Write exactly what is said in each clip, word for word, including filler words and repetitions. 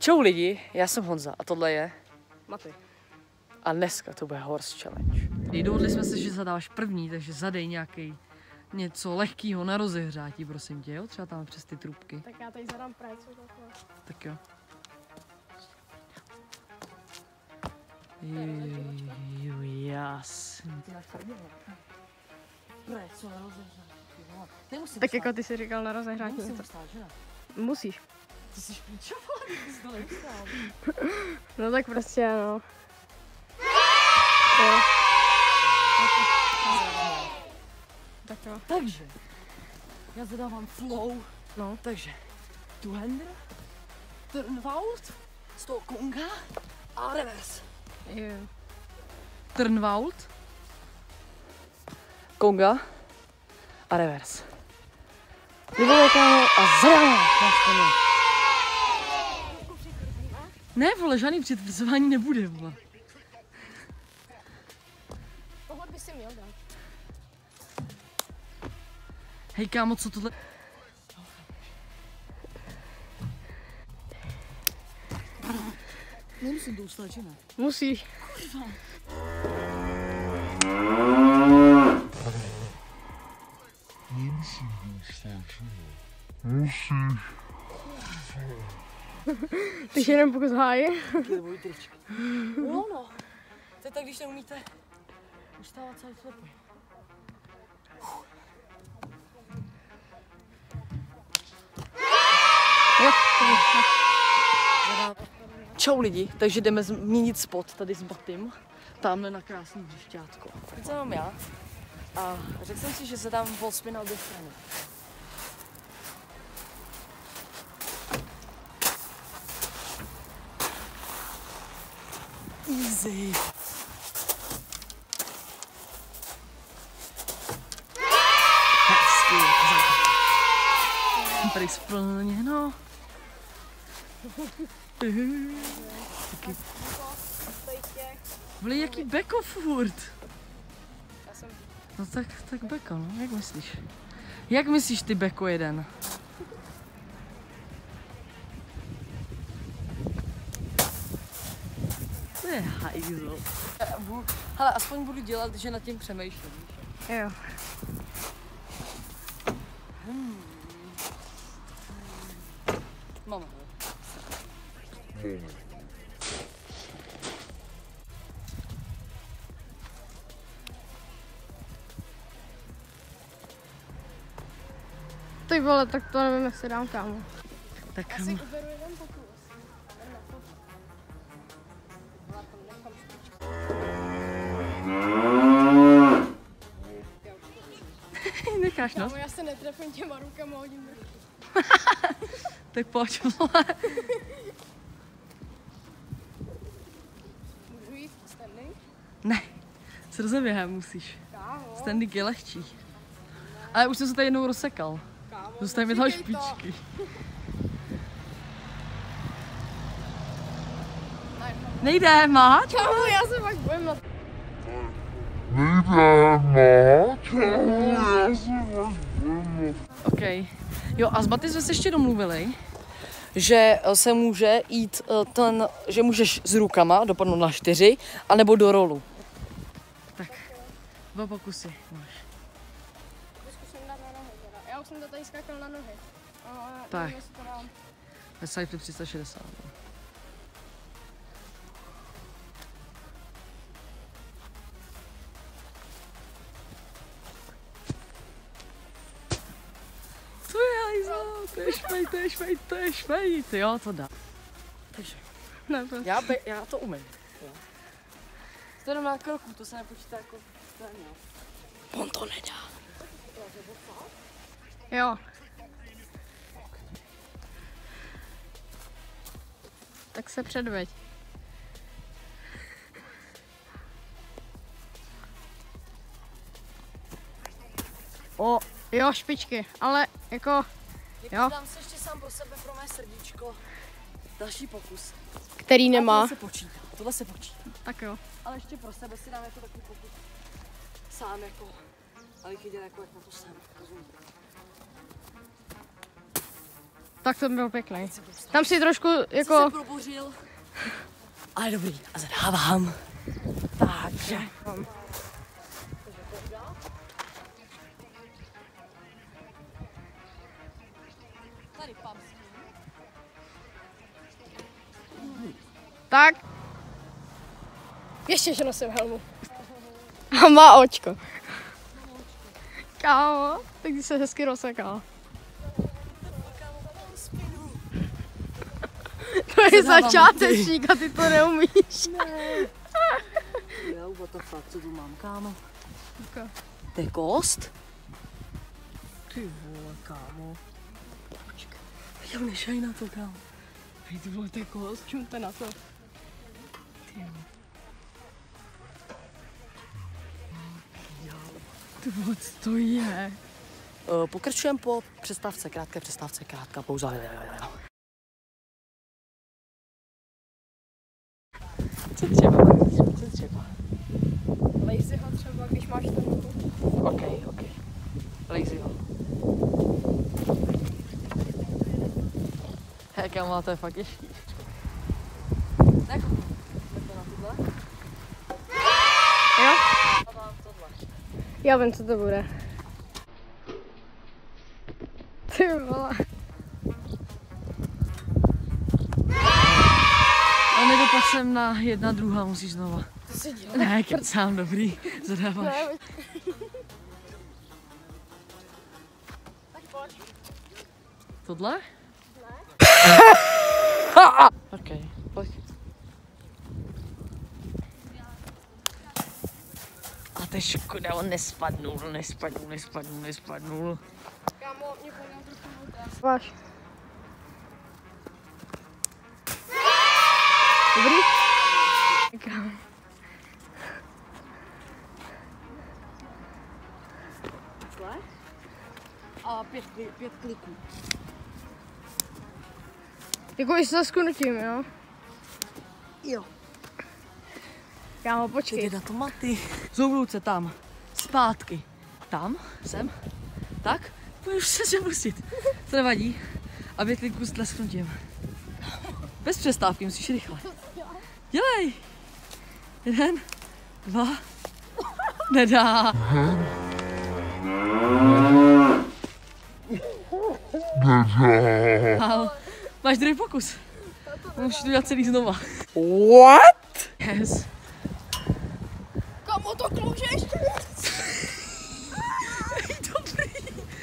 Čau lidi, já jsem Honza a tohle je Maty. A dneska to bude Horse Challenge. Dohodli jsme se, že zadáš první, takže zadej nějaký něco lehkýho na rozehřátí, prosím tě, jo? Třeba tam přes ty trubky. Tak já tady zadám právě co takové. Tak jo. Jo, jasný. Tak jako ty jsi říkal na rozehrátí. Musíš. Ty jsi špičová, ty jsi to nevstál. No tak prostě ano. Tak jo. Takže, já zadávám flow. No. Takže, two-hander, turnvault, z toho konga a reverse. Jo. Turnvault, konga a reverse. Vyvolej kámo a zadáváme. Ne, vole, žádný přitvrzování nebude, vole. Tohle by si měl dát. Hej kámo, co tohle? Nemusím to ustát, že ne? Musíš. Kurva. Nemusím to ustát, že ne? Musíš. Ty jsi jenom pokus háje. No, no. To je tak, když neumíte ustávat celý slepý. Čau lidi, takže jdeme změnit spot tady s Batym. Tamhle na krásný hřišťátko. Teď jsem mám já a řekl jsem si, že se dám wall spin na obě strany. Easy. Hezky. Tady splněno. Taky. Vli, jaký beko furt? No tak, tak beko, no, jak myslíš? Jak myslíš ty beko jeden? To je hajzl. Hele, aspoň budu dělat, že nad tím přemýšlím. Jo. Hmm. Mama. Ty vole, tak to nevím, jestli dám kámo. Tak Já si uberu jeden pokus. necháš, no? Kámo, já se netrefím těma rukama, hodím do... Tak pojď, vole. Můžu jít standing? Ne, s rozeběhem musíš. Kámo. Standing je lehčí. Ale už jsem se tady jednou rozsekal. Kámo, Zůstaň mi toho počkej to. špičky. Nejde, máč? Kámo, já se fakt bojím na... Nejde, máč? Já se vás bojím. OK. Jo, a s Baty jsme se ještě domluvili, že se může jít ten, že můžeš s rukama dopadnout na čtyři, anebo do rolu. Tak, dva pokusy máš. Zkusím dát na nohy teda. Já už jsem to tady skákal na nohy. Ale Tak. nevím, jestli to dám. Ve sajtu tři sta šedesát. To je hajzl, to je švejt, to je švejt, to je švejt, jo, to dá. Takže, Ne, to... já, be, já to umím. Jo. To jenom na kroku, to se nepočítá jako straně. On to nedá. Jo. Tak se předveď. O, jo, špičky, ale jako, jo. Dám se ještě sám pro sebe, pro mé srdíčko. Další pokus. Který A nemá. tohle se počítá, tohle se počítá. Tak jo. Ale ještě pro sebe si dám jako takový pokus. Sám jako, ale viděl jako jak na to jsem, rozumím. Tak to byl pěkný. Tam si trošku jako... Se probořil. Ale dobrý, a zadávám. Takže. Tady pamský. Tak. Ještě, že nosím helmu. A má očko. Kámo, tak ty se hezky rozsekal. To je začátečník a ty to neumíš. Ne. Jo, what the fuck, co tu mám, kámo? Okay. To je kost? Ty vole, kámo. Počkej. Jo, nešaj na to, kámo. Hej, ty vole, to je kost. Čumte na to. Ty vole. Ty vole, co to je? Uh, pokračujeme po přestávce, krátké přestávce, krátká pauza. Co třeba, co třeba? Lej si ho třeba, když máš ten ruku. OK, OK. Lej si ho. Hej, kámo, to je fakt těžký. Tak, jdete na tohle? Jo? A vám tohle. Já vím, co to bude. Ty vole. A nedopad jsem na jedna druhá, musíš znova. To si dělá. Ne, kecám, dobrý, zadáváš. Ne, Tohle? Ne. OK, pojď. A to je škoda, on nespadnul, nespadnul, nespadnul, nespadnul. kámo, mě pomůžu trochu. Váš. Dobrý? Kámo. Takhle? A pět, pět kliků. Jako i se skunutím, jo? Jo. Kámo, počkej. Jde na tomaty. Zoubruce tam. Zpátky. Tam, sem. Tak. Můžeš se sem pustit. To nevadí. A pět kliků s tlesknutím. Bez přestávky, musíš rychle. Dělej. Jeden, dva. Nedá. Nedá. Máš druhý pokus. Můžeš to dělat celý znova. What? Yes. Kámo, to klouže ještě víc. Dobrý.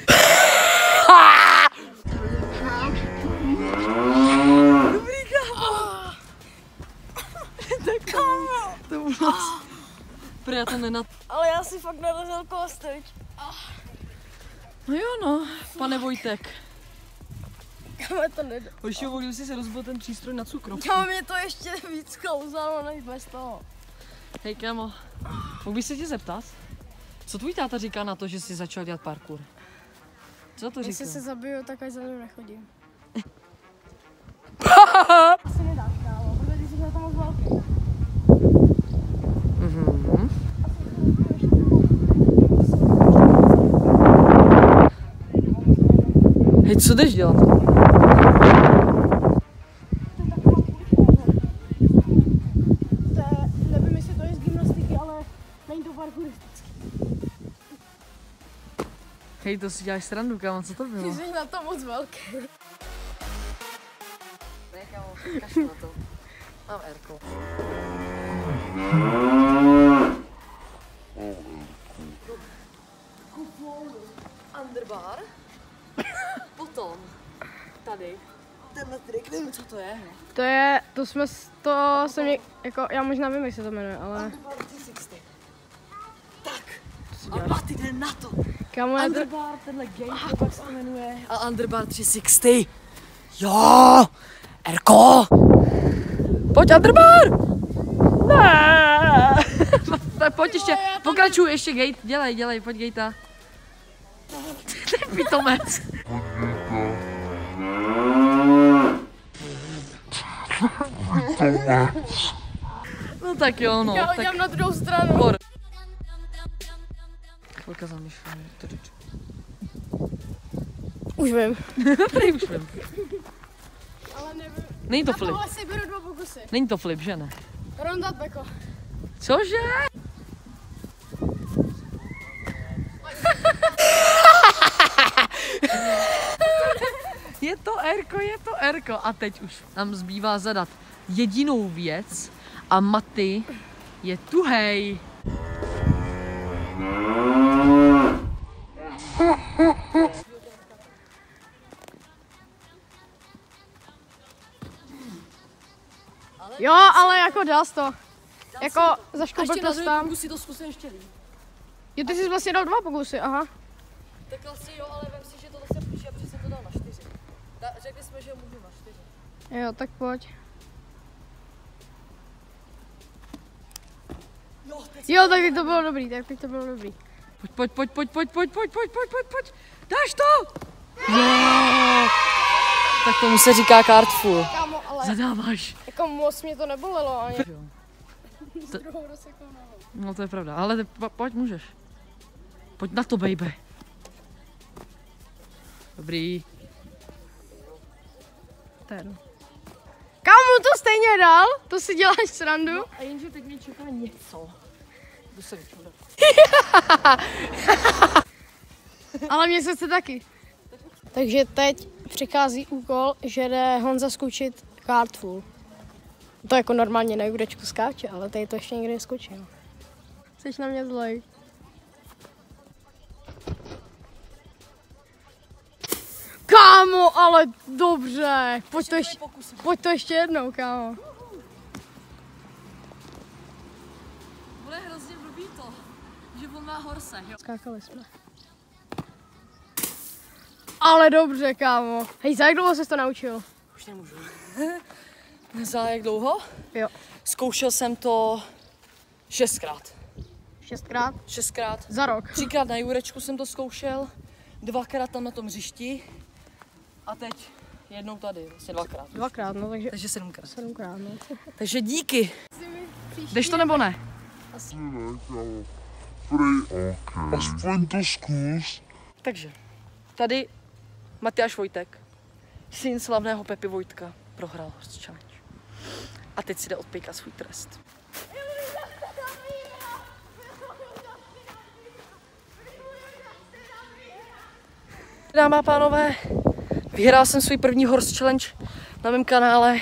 Dobrý, kámo. Tak kámo. To bylo... Prý já to nenat... Ale já si fakt narazil kosteč. No jo no, pane Vojtek. Kámo, to nedá. Když jo, když jsi se rozbil ten přístroj na cukrovku. Kámo, mě to ještě víc klouzalo než bez toho. Hej kámo, mohl bych se tě zeptat? Co tvůj táta říká na to, že jsi začal dělat parkour? Co to říká? Jestli se zabiju, tak až za mnou nechodím. Asi nedáš, kámo, protože ty jsi na tom moc velký. Mhm. Hej, co jdeš dělat? To je, nevím, jestli to je z gymnastiky, ale není to parkouristický. Hej, to si děláš srandu, kámo, co to bylo? Ty jsi na to moc velký. Ne, kámo, kašlu na to. Mám Erko. Underbar. Potom tady. Tenhle trik, nevím, co to je. To je, to jsme, s- to jsem, něk- jako, já možná vím, jak se to jmenuje, ale... Underbar tři sta šedesát. Tak. A Maty jde na to. Kámo, já to... Underbar, tenhle game, to jak se to jmenuje. A Underbar tři sta šedesát. Jo! Erko! Pojď Underbar! Ne! Pojď ještě, pokračuj ještě gate, dělej, dělej, pojď gatea. Pitomec. No tak jo, no. Já tak... hodím na druhou stranu. Por. Chvilka zamýšlení. Už vím. Tady už vím. Ale nevím. Není to Na flip. tohle si beru dva pokusy. Není to flip, že ne? Rondat beko. Cože? Je to Erko, je to Erko. A teď už nám zbývá zadat jedinou věc a Maty je tuhej. Jo, ale jako dal jsi to. Jako zaškoupil to tam. pokusy to zkusím ještě líp. Jo, ty jsi vlastně dal dva pokusy, aha. Tak asi jo, ale vem si, že to zase píše, protože jsem to dal na čtyři. Da, řekli jsme, že můžu na čtyři. Jo, tak pojď. Jo, teď Jo, tak teď to bylo dobrý, tak teď to bylo dobrý. Pojď, pojď, pojď, pojď, pojď, pojď, pojď, pojď, pojď, pojď. Dáš to? Jo. Tak tomu se říká cardful. Kámo, ale Zadáváš. jako moc mě to nebolelo ani. Jo. S druhou rozsekou nohou. No to je pravda, ale te, po, pojď, můžeš. Pojď na to, baby. Dobrý. Ten. Kámo, to stejně dal? To si děláš srandu? No, a jenže teď mě čeká něco. Jdu se vyčudat. Ale mě se chce taky. Takže teď přichází úkol, že jde Honza zkoušet cardful. To jako normálně na jurečku skáče, ale tady to ještě někdy neskočil. Jsi na mě zlej. Kámo, ale dobře. Pojď to ještě, pojď to ještě jednou, kámo. Bude hrozně blbý to, že on má horse, jo. Skákali jsme. Ale dobře, kámo. Hej, za jak dlouho jsi to naučil? Už nemůžu. Za jak dlouho? Jo. Zkoušel jsem to šestkrát. Šestkrát? Šestkrát. Za rok. Třikrát na jurečku jsem to zkoušel, dvakrát tam na tom hřišti a teď jednou tady, vlastně dvakrát. Dvakrát, no takže Takže sedmkrát. sedmkrát, no. Takže díky. Jdeš to nebo ne? Prej, aspoň to zkus. Takže tady Matyáš Vojtek, syn slavného Pepy Vojtka, prohrál Horse Challenge. A teď si jde odpejkat svůj trest. Dámy a pánové, vyhrál jsem svůj první Horse Challenge na mém kanále.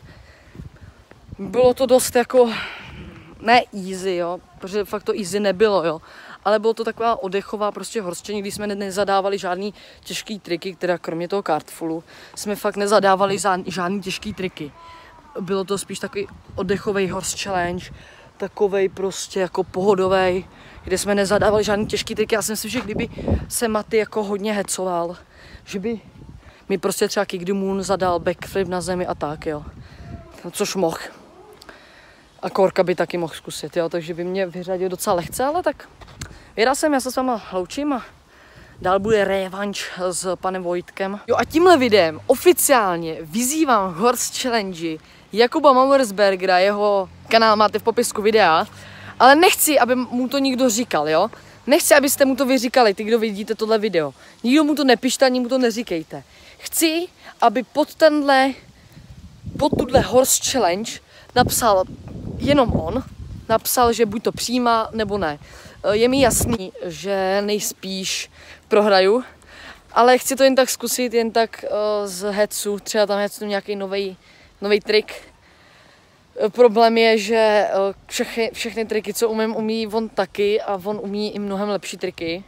Bylo to dost jako, ne easy, jo, protože fakt to easy nebylo, jo. Ale bylo to taková oddechová prostě Horse Challenge, kdy jsme nezadávali žádný těžký triky, teda kromě toho cardfulu, jsme fakt nezadávali žádný těžký triky. Bylo to spíš takový oddechový Horse Challenge, takovej prostě jako pohodovej, kde jsme nezadávali žádný těžký triky. Já si myslím, že kdyby se Maty jako hodně hecoval, že by mi prostě třeba Kick the Moon zadal backflip na zemi a tak, jo. Což mohl. A Korka by taky mohl zkusit, jo, takže by mě vyřadil docela lehce, ale tak vyhrál jsem, já se s váma loučím a dál bude revanš s panem Vojtkem. Jo a tímhle videem oficiálně vyzývám Horse Challenge Jakuba Mauersbergera, jeho kanál máte v popisku videa, ale nechci, aby mu to nikdo říkal, jo. Nechci, abyste mu to vyříkali, ty, kdo vidíte tohle video. Nikdo mu to nepište, ani mu to neříkejte. Chci, aby pod tenhle, pod tuhle Horse Challenge napsal jenom on, napsal, že buď to přijímá, nebo ne. Je mi jasný, že nejspíš prohraju, ale chci to jen tak zkusit, jen tak uh, z hecu, třeba tam hecnu nějaký nový nový trik. Problém je, že uh, všechny, všechny triky, co umím, umí on taky a on umí i mnohem lepší triky.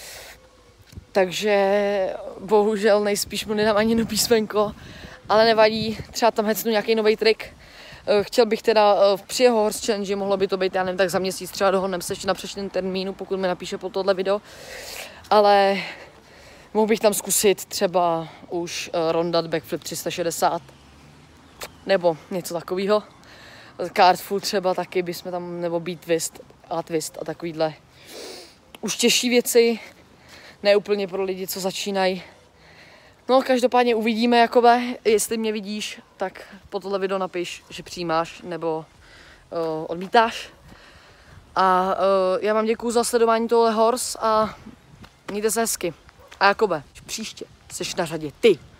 Takže bohužel nejspíš mu nedám ani jedno písmenko, ale nevadí, třeba tam hecnu nějaký nový trik. Chtěl bych teda při jeho Horse Challenge, mohlo by to být, já nevím, tak za měsíc třeba dohodneme se ještě na přečteném termínu, pokud mi napíše po tohle video. Ale mohl bych tam zkusit třeba už rondat backflip tři sta šedesát. Nebo něco takového. Cardful třeba taky bychom tam, nebo beat twist a twist a takovýhle. Už těžší věci, ne úplně pro lidi, co začínají. No, každopádně uvidíme, jakobe, jestli mě vidíš, tak po tohle video napiš, že přijímáš nebo uh, odmítáš. A uh, já vám děkuju za sledování tohle Horse a mějte se hezky. A jakobe, příště Jsi na řadě ty.